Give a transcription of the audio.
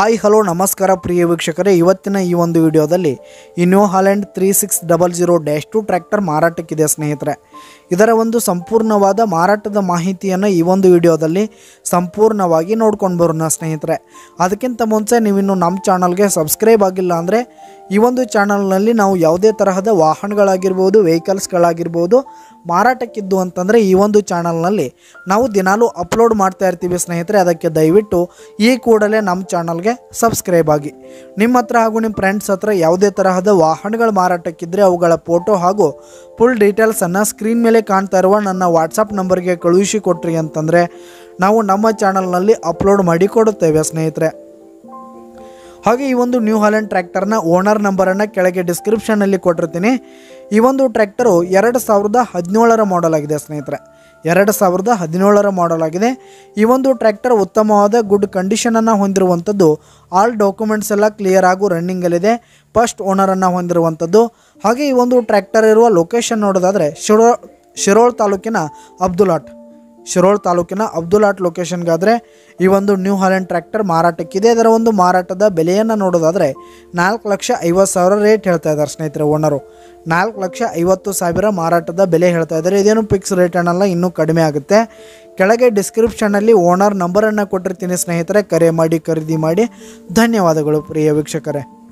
Hi hello ನಮಸ್ಕಾರ ಪ್ರಿಯ ವೀಕ್ಷಕರೇ, ಇವತ್ತಿನ ಈ ಒಂದು ವಿಡಿಯೋದಲ್ಲಿ ಈ ನ್ಯೂ ಹಾಲೆಂಡ್ 3600-2 ಟ್ರ್ಯಾಕ್ಟರ್ ಮಾರಾಟಕ್ಕಿದೆ ಸ್ನೇಹಿತರೆ. ಇದರ ಒಂದು ಸಂಪೂರ್ಣವಾದ ಮಾರಾಟದ ಮಾಹಿತಿಯನ್ನು ಈ ಒಂದು ವಿಡಿಯೋದಲ್ಲಿ ಸಂಪೂರ್ಣವಾಗಿ ನೋಡ್ಕೊಂಡು ಬರೋಣ ಸ್ನೇಹಿತರೆ. ಅದಕ್ಕಿಂತ ಮುಂಚೆ ನೀವಿನ್ನು ನಮ್ಮ ಚಾನಲ್ಗೆ ಸಬ್ಸ್ಕ್ರೈಬ್ ಆಗಿಲ್ಲ ಅಂದರೆ ಈ ಒಂದು ಚಾನಲ್ನಲ್ಲಿ ನಾವು ಯಾವುದೇ ತರಹದ ವಾಹನಗಳಾಗಿರ್ಬೋದು, ವೆಹಿಕಲ್ಸ್ಗಳಾಗಿರ್ಬೋದು ಮಾರಾಟಕ್ಕಿದ್ದು ಅಂತಂದರೆ ಈ ಒಂದು ಚಾನಲ್ನಲ್ಲಿ ನಾವು ದಿನಾಲೂ ಅಪ್ಲೋಡ್ ಮಾಡ್ತಾ ಇರ್ತೀವಿ ಸ್ನೇಹಿತರೆ. ಅದಕ್ಕೆ ದಯವಿಟ್ಟು ಈ ಕೂಡಲೇ ನಮ್ಮ ಚಾನಲ್ಗೆ ಸಬ್ಸ್ಕ್ರೈಬ್ ಆಗಿ. ನಿಮ್ಮ ಹತ್ರ ಹಾಗೂ ನಿಮ್ಮ ಫ್ರೆಂಡ್ಸ್ ಹತ್ರ ಯಾವುದೇ ತರಹದ ವಾಹನಗಳು ಮಾರಾಟಕ್ಕಿದ್ದರೆ ಅವುಗಳ ಫೋಟೋ ಹಾಗೂ ಫುಲ್ ಡೀಟೇಲ್ಸನ್ನು ಸ್ಕ್ರೀನ್ ಮೇಲೆ ಕಾಣ್ತಾ ಇರುವ ನನ್ನ ವಾಟ್ಸಪ್ ನಂಬರ್ಗೆ ಕಳುಹಿಸಿ ಕೊಟ್ರಿ ಅಂತಂದರೆ ನಾವು ನಮ್ಮ ಚಾನಲ್ನಲ್ಲಿ ಅಪ್ಲೋಡ್ ಮಾಡಿ ಕೊಡುತ್ತೇವೆ ಸ್ನೇಹಿತರೆ. ಹಾಗೆ ಈ ಒಂದು ನ್ಯೂ ಹಾಲೆಂಡ್ ಟ್ರ್ಯಾಕ್ಟರ್ನ ಓನರ್ ನಂಬರನ್ನು ಕೆಳಗೆ ಡಿಸ್ಕ್ರಿಪ್ಷನ್ನಲ್ಲಿ ಕೊಟ್ಟಿರ್ತೀನಿ. ಈ ಒಂದು ಟ್ರ್ಯಾಕ್ಟರು 2017 ಮಾಡೆಲ್ ಆಗಿದೆ ಸ್ನೇಹಿತರೆ. 2017 ಮಾಡೆಲ್ ಆಗಿದೆ. ಈ ಒಂದು ಟ್ರ್ಯಾಕ್ಟರ್ ಉತ್ತಮವಾದ ಗುಡ್ ಕಂಡೀಷನನ್ನು ಹೊಂದಿರುವಂಥದ್ದು. ಆಲ್ ಡಾಕ್ಯುಮೆಂಟ್ಸ್ ಎಲ್ಲ ಕ್ಲಿಯರ್ ಆಗು ರನ್ನಿಂಗಲ್ಲಿದೆ. ಫಸ್ಟ್ ಓನರನ್ನು ಹೊಂದಿರುವಂಥದ್ದು. ಹಾಗೆ ಈ ಒಂದು ಟ್ರ್ಯಾಕ್ಟರ್ ಇರುವ ಲೊಕೇಶನ್ ನೋಡೋದಾದರೆ ಶಿರೋಳ್ ತಾಲೂಕಿನ ಅಬ್ದುಲಾಟ್ ಲೊಕೇಶನ್ಗಾದರೆ ಈ ಒಂದು ನ್ಯೂ ಹಾಲೆಂಡ್ ಟ್ರ್ಯಾಕ್ಟರ್ ಮಾರಾಟಕ್ಕಿದೆ. ಇದರ ಒಂದು ಮಾರಾಟದ ಬೆಲೆಯನ್ನು ನೋಡೋದಾದರೆ 4,50,000 ರೇಟ್ ಹೇಳ್ತಾ ಇದ್ದಾರೆ ಸ್ನೇಹಿತರೆ. ಓನರು 4,50,000 ಮಾರಾಟದ ಬೆಲೆ ಹೇಳ್ತಾ ಇದ್ದಾರೆ. ಇದೇನು ಫಿಕ್ಸ್ ರೇಟ್ ಅನ್ನಲ್ಲ, ಇನ್ನೂ ಕಡಿಮೆ ಆಗುತ್ತೆ. ಕೆಳಗೆ ಡಿಸ್ಕ್ರಿಪ್ಷನ್ನಲ್ಲಿ ಓನರ್ ನಂಬರನ್ನು ಕೊಟ್ಟಿರ್ತೀನಿ ಸ್ನೇಹಿತರೆ. ಕರೆ ಮಾಡಿ ಖರೀದಿ ಮಾಡಿ. ಧನ್ಯವಾದಗಳು ಪ್ರಿಯ ವೀಕ್ಷಕರೇ.